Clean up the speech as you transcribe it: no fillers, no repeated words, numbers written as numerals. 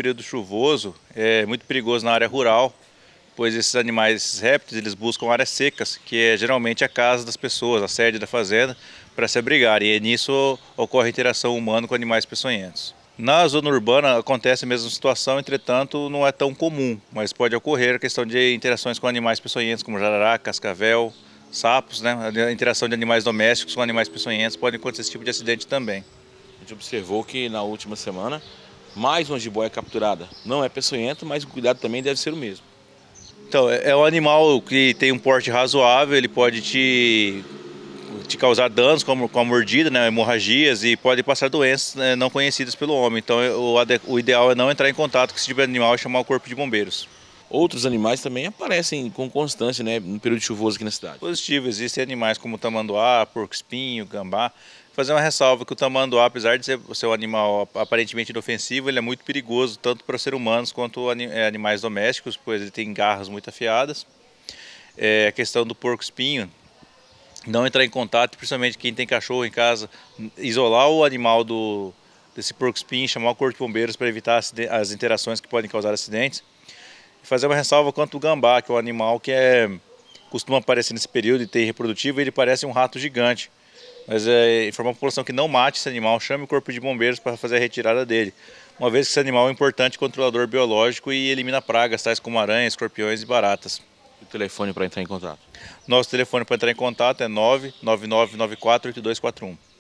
período chuvoso é muito perigoso na área rural, pois esses animais, esses répteis, eles buscam áreas secas, que é geralmente a casa das pessoas, a sede da fazenda, para se abrigarem. E nisso ocorre a interação humana com animais peçonhentos. Na zona urbana acontece a mesma situação, entretanto não é tão comum, mas pode ocorrer a questão de interações com animais peçonhentos, como jarará, cascavel, sapos, né? A interação de animais domésticos com animais peçonhentos pode acontecer esse tipo de acidente também. A gente observou que na última semana mais uma jiboia capturada. Não é peçonhento, mas o cuidado também deve ser o mesmo. Então, é um animal que tem um porte razoável, ele pode te causar danos como com a mordida, né, hemorragias, e pode passar doenças, né, não conhecidas pelo homem. Então o ideal é não entrar em contato com esse tipo de animal e chamar o corpo de bombeiros. Outros animais também aparecem com constância, né, no período chuvoso aqui na cidade. Positivo, existem animais como o tamanduá, porco-espinho, gambá. Fazer uma ressalva que o tamanduá, apesar de ser um animal aparentemente inofensivo, ele é muito perigoso, tanto para seres humanos quanto animais domésticos, pois ele tem garras muito afiadas. A questão do porco-espinho, não entrar em contato, principalmente quem tem cachorro em casa, isolar o animal desse porco-espinho, chamar o corpo de bombeiros para evitar as interações que podem causar acidentes. E fazer uma ressalva quanto ao gambá, que é um animal que costuma aparecer nesse período e ter reprodutivo, ele parece um rato gigante. Mas informar a população que não mate esse animal, chame o corpo de bombeiros para fazer a retirada dele. Uma vez que esse animal é um importante controlador biológico e elimina pragas, tais como aranhas, escorpiões e baratas. O telefone para entrar em contato? Nosso telefone para entrar em contato é 999948241.